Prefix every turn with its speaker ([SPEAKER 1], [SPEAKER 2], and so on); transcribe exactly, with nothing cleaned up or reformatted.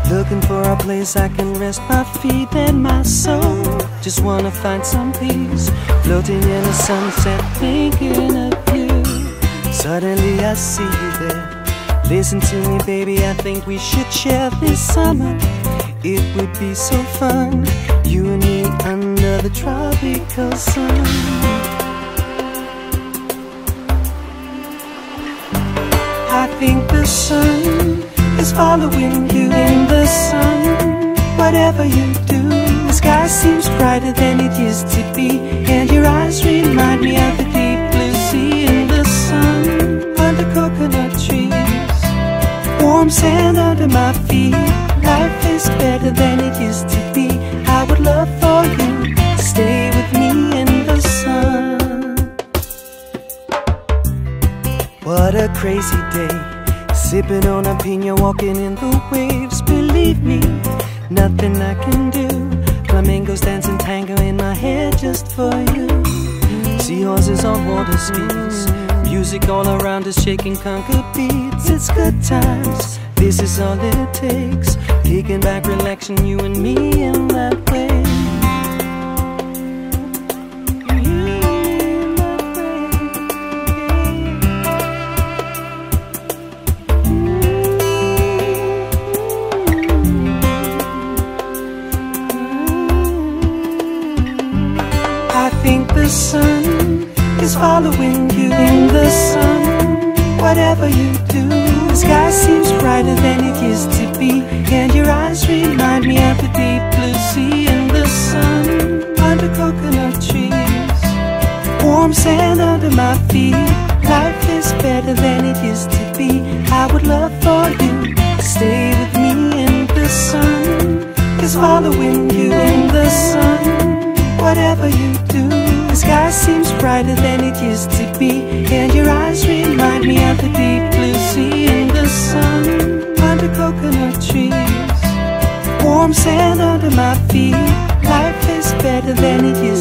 [SPEAKER 1] Looking for a place I can rest my feet and my soul. Just wanna find some peace, floating in a sunset, thinking of you. Suddenly I see you there. Listen to me, baby, I think we should share this summer. It would be so fun, you and me under the tropical sun. I think the sun is following you in the sun. Whatever you do, the sky seems brighter than it used to be, and your eyes remind me of the deep blue sea in the sun. Under coconut trees, warm sand under my feet. Life is better than it used to be. I would love for you to stay with me in the sun. What a crazy day, sipping on a piña, walking in the waves. Believe me, nothing I can do. Flamingos dancing tango in my head just for you. Seahorses on water speeds, music all around us shaking conga beats. It's good times, this is all it takes. Kicking back, relaxing, you and me in that way. I think the sun is following you in the sun. Whatever you do, the sky seems brighter than it used to be, and your eyes remind me of the deep blue sea in the sun. Under coconut trees, warm sand under my feet. Life is better than it used to be. I would love for you to stay with me in the sun. Is following you in the sun. Whatever you do, the sky seems brighter than it used to be, and your eyes remind me of the deep blue sea in the sun. Under coconut trees, warm sand under my feet. Life is better than it used to be.